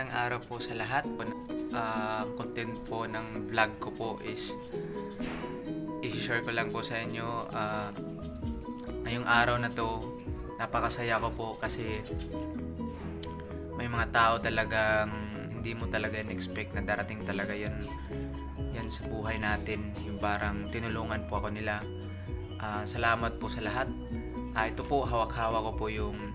magandang araw po sa lahat. Content po ng vlog ko po is i-share ko lang po sa inyo. Ngayong araw na to, napakasaya ko po kasi may mga tao talagang hindi mo talaga in-expect na darating talaga yan sa buhay natin. Yung parang tinulungan po ako nila. Salamat po sa lahat. Ito po, hawak-hawak ko po yung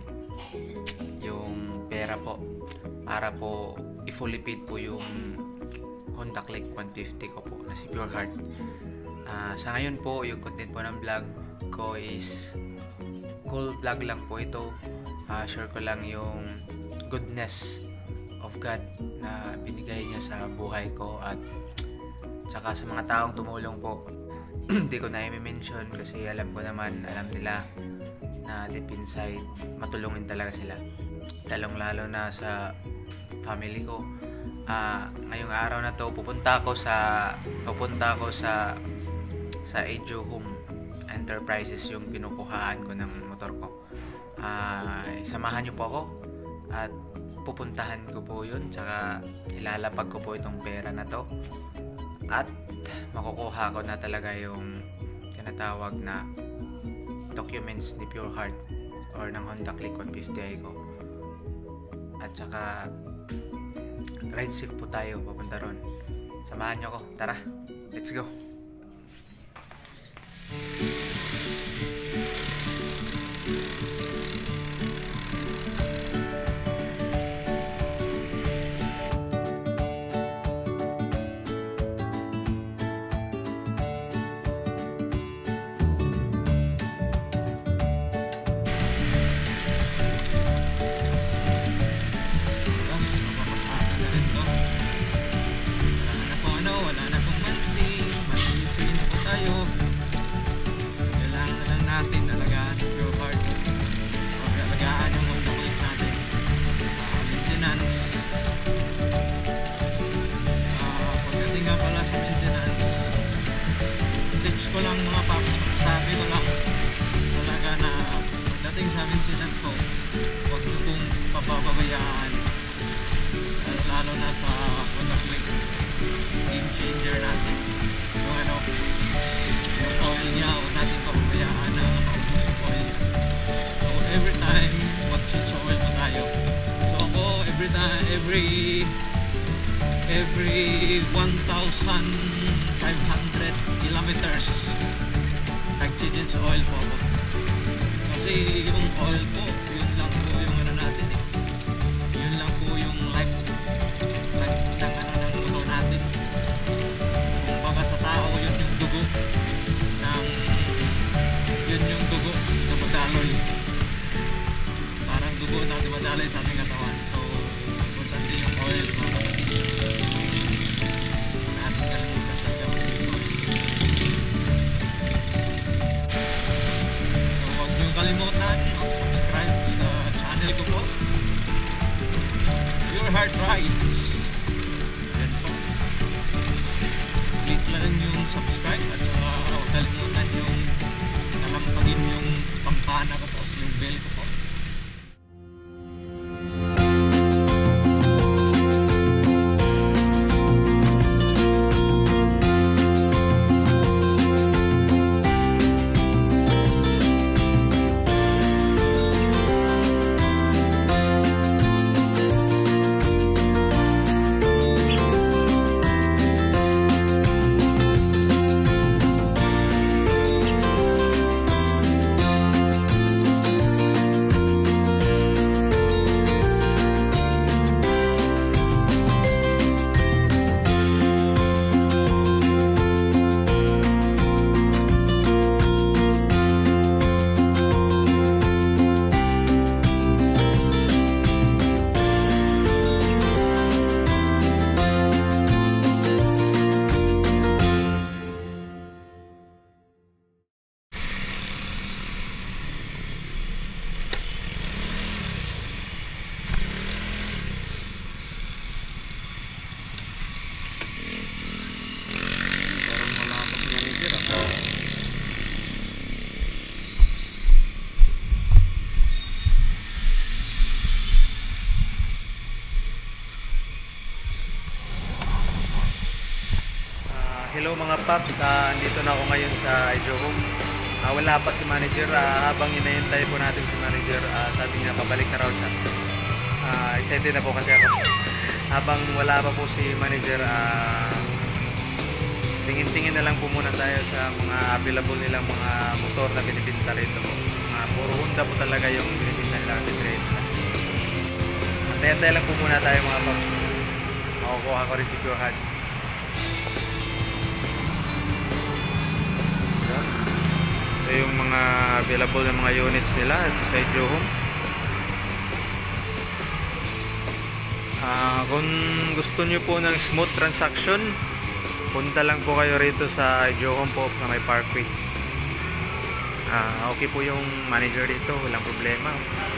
pera po para po i-fully paid po yung Honda Click 150 ko po na si Pure Heart. Sa ngayon po, yung content po ng vlog ko is cool vlog lang po ito. Share ko lang yung goodness of God na binigay niya sa buhay ko at saka sa mga taong tumulong po. Hindi ko na i-mention kasi alam nila na deep inside matulungin talaga sila, lalong-lalo na sa family ko. Ngayong araw na to pupunta ako sa Ejo Home Enterprises, yung kinukuhaan ko ng motor ko. Samahan niyo po ako at pupuntahan ko po yun, tsaka ilalapag ko po itong pera na to at makukuha ko na talaga yung tinatawag na documents ni Pure Heart or ng Honda Click 150i ko. At saka ride safe po tayo papunta ron. Samahan nyo ako. Tara, let's go. Ko lang mga paps, sabi ko lang talaga na dating sa maintenance ko, huwag nyo kong pababayaan, lalo na sa Honda Click game changer natin, yung oil niya, huwag natin pababayaan na maubos yung oil niya. So every time mag-change oil pa tayo. So ako every 1,500 kilometers nag-change oil po ako. Kasi yung oil po, yun lang po yung natin eh. Yun lang po yung life ng motor natin. Kung baga sa tao, yun yung dugo na madaloy. Parang dugo na madaloy sa ating katawan. So, importante yung oil mga kapatid. Kalimutan mag-subscribe sa channel ko po, Pure Heart Rides. Yan po, click lang yung subscribe at saka huwag kalimutan yung nalampagin yung kampana ko po, yung bell ko po. Hello mga paps, andito na ako ngayon sa Home. Wala pa si manager, habang inaantay po natin si manager, sabi niya pabalik na raw siya. Excited na po kasi ako. Habang wala pa po si manager, tingin-tingin na lang po muna tayo sa mga available nilang mga motor na binibinta rito po. Puro Honda po talaga yung binibinta nilang T-Trace. Antay-antay lang po muna tayo mga paps. Makukuha ko rin si Pure Heart. Ito yung mga available na mga units nila ito sa Home. Kung gusto nyo po ng smooth transaction, punta lang po kayo rito sa Home po na may Parkway. Okay po yung manager dito, walang problema.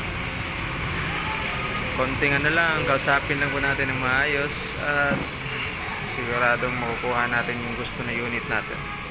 Konting ano lang, kausapin lang po natin ng maayos at siguradong makukuha natin yung gusto na unit natin.